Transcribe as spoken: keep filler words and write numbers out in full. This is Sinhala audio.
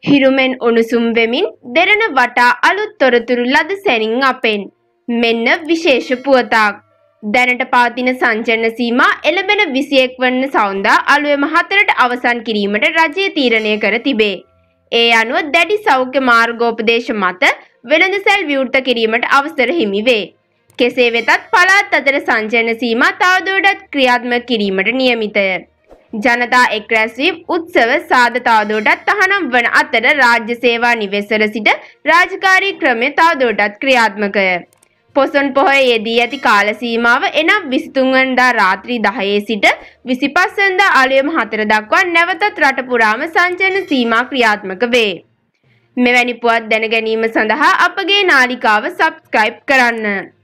හිරුමෙන් උණුසුම් වෙමින් දෙරණ වටා අලුත් තොරතුරු ලද සැනින් අපෙන්. මෙන්න විශේෂ පුවතක්. දැනට පවතින සංචලන සීමා එළඹෙන විසිඑක වන සවුන්දා අලුයම හතරට අවසන් කිරීමට රජය තීරණය කර තිබේ. ඒ අනුව දැඩි සෞඛ්‍ය මාර්ගෝපදේශ මත වෙළඳසැල් විවෘත කිරීමට අවසර හිමි වේ. කෙසේ වෙතත් පළාත් අතර සංචලන සීමා තවදුරටත් ක්‍රියාත්මක කිරීමට නියමිතය. ජනතා එක් රැස්වීම් උත්සව සාද තවදුරටත් තහනම් වන අතර රාජ්‍ය සේවා නිවෙස්වල සිට රාජකාරී ක්‍රමය තවදුරටත් ක්‍රියාත්මකය. පොසොන් පොහොය යෙදී ඇති කාල සීමාව එනම් විසිතුන් වෙනිදා රාත්‍රී දහයේ සිට විසිපස් වෙනිදා අලුයම හතර දක්වා නැවතත් රට පුරාම සංචලන සීමා ක්‍රියාත්මක වේ. මෙවැනි පුවත් දැන ගැනීම සඳහා අපගේ නාලිකාව සබ්ස්ක්‍රයිබ් කරන්න.